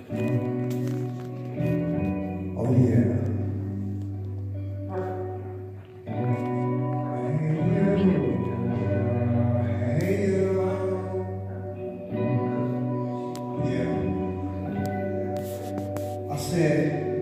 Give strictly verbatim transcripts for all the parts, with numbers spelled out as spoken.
Oh yeah. I said,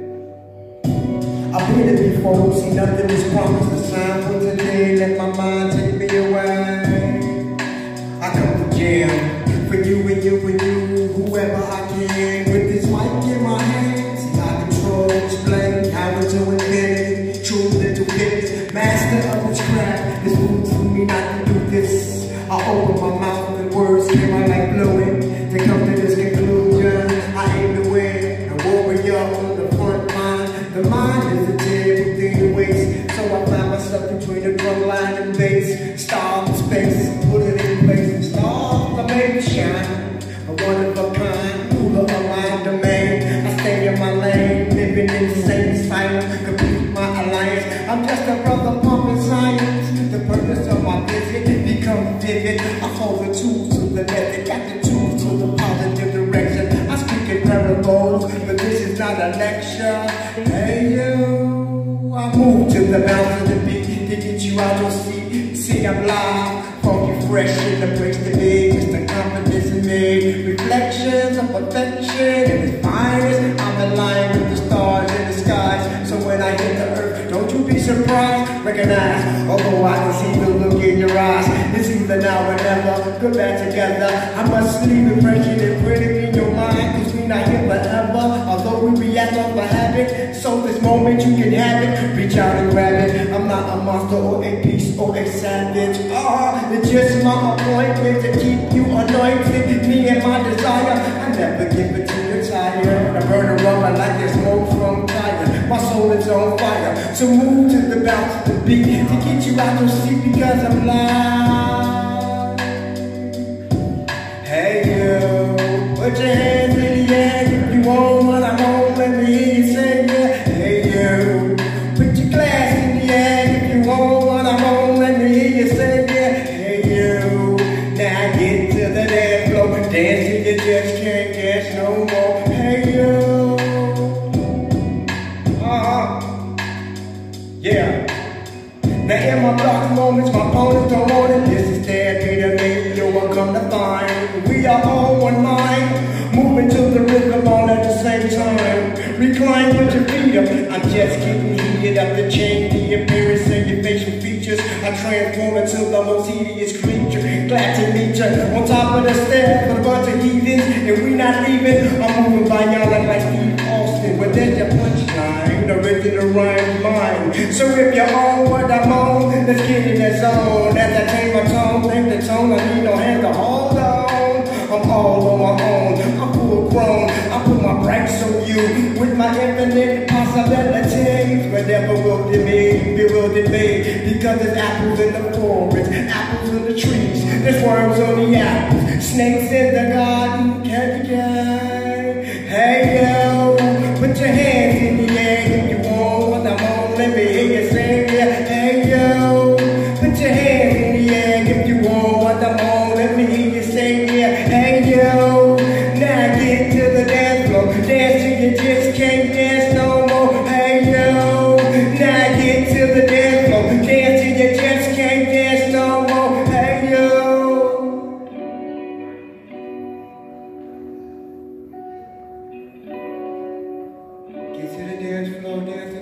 I've been it before, see nothing is promised. The sign for today, let my mind take me away. I come to jam for you and you and you, whoever I can. With this mic in my hand, see I control, explain how it's doing it. True little bit, master of this craft. It's food to me not to do this. I open my mouth and words came out like fluid. To come to this conclusion, I aim to win. A warrior on the front line. The mind is a dead within the waist. So I find myself between the drum line and bass. Star in space, put it in place. Stars I make it shine. A one of a kind, ruler of my domain. I stay in my lane, living in the same silence. Complete my alliance. I'm just a brother pumping science. The purpose of my visit become vivid. I hold the tools to the method, got the tools to the positive direction. I speak in parables, but this is not a lecture. Hey you, I move to the mouth of the beat to get you out your seat. See I'm live, funky fresh in the place to be. Mister Confidence in me, reflections of perfection in its finest. I'm in line with the stars in the skies. So when I hit the earth, don't you be surprised, recognize. Although I can see the look in your eyes, it's either now or never, good bad together. I must leave impression and put it in your mind, cause we not here forever. Although we react off a habit, so this moment you can have it, reach out and grab it. I'm not a monster or a beast or a savage. Ah, it's just my appointment to keep you anointed. Me and my desire, I never give it to you tired. I burn a rubber like there's smoke from fire. My soul is on fire, so move to the bounce of the beat to get you out your seat because I'm live. Hey you, put your hands in the air if you want what I'm on. Let me hear you say yeah. Hey you, put your glass in the air if you want what I'm on. Let me hear you say yeah. Hey you, now get to the dance floor, dancing you just can't catch no more. Hey you. Yeah. Now in my dark moments, my opponents don't want it. This is therapy to me, yo, I come to find we are all one mind, moving to the rhythm all at the same time. Recline with your feet up, I'm just getting heated up to change the appearance of your facial features. I transform into the most hideous creature. Glad to meet you on top of the stairs with a bunch of heathens, and we not leaving. I'm moving by y'all like, like Steve Austin, but there's your punchline, the original rhyme mine. So if you're on what I'm on, let's get in that zone. As I change my tone, take the tone, I need no hand to hold on. I'm all on my own, I'm full grown. I put my brakes on you with my infinite possibilities. Whatever will be me, bewildered me, because there's apples in the forest, apples in the trees, there's worms on the apples, snakes in the garden. Can't get. Hey yo, put your hands in the air if you want what I'm on. Let me hear you sing yeah. Hey yo, put your hands in the air if you want what I'm on. Let me hear you sing yeah. Hey yo, now get to the dance floor, dance till you just can't dance no more. Hey yo, now get to the dance floor, dance till you just can't dance no more. Hey yo. Get to the dance floor, dance